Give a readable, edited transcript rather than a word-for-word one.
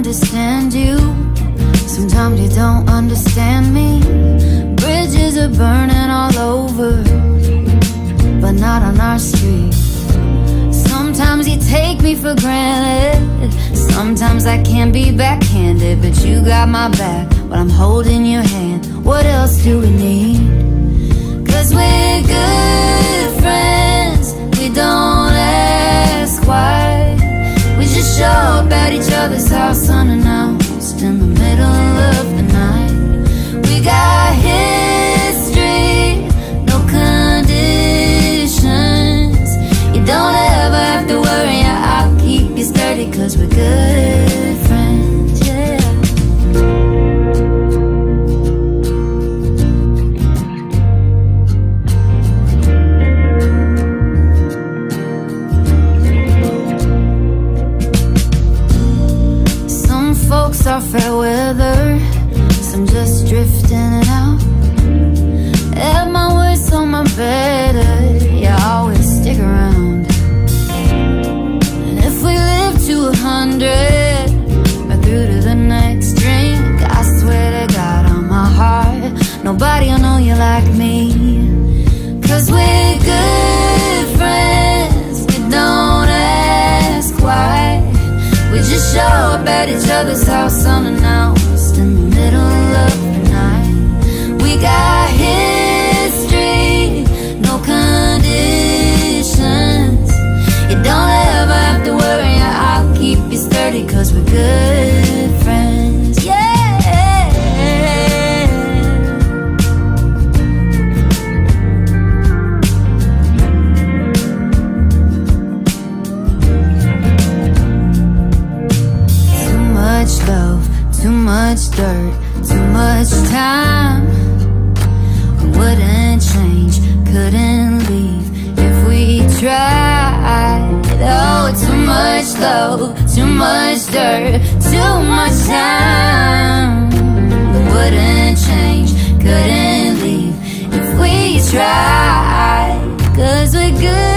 understand you. Sometimes you don't understand me. Bridges are burning all over, but not on our street. Sometimes you take me for granted. Sometimes I can be backhanded, but you got my back while I'm holding your hand. What else do we need? 'Cause we're good friends, we don't ask why. We just show up at each other's house unannounced in the middle of the night. We got history, no conditions. You don't ever have to worry, I'll keep you sturdy, 'cause we're good friends, yeah. Some folks are fair weather, some just drift in and out. Have my words on my better, you always stick around. And if we live to 100 or through to the next drink, I swear to God on my heart, nobody will know you like me. 'Cause we're good friends, we don't ask why. We just show up at each other's house unannounced in the middle of the night. We got history, no conditions. You don't ever have to worry, I'll keep you sturdy, 'cause we're good friends, yeah. Too much love, too much dirt, too much time. We wouldn't change, couldn't leave if we tried. Oh, too much love, too much dirt, too much time. We wouldn't change, couldn't leave if we tried, 'cause we're good.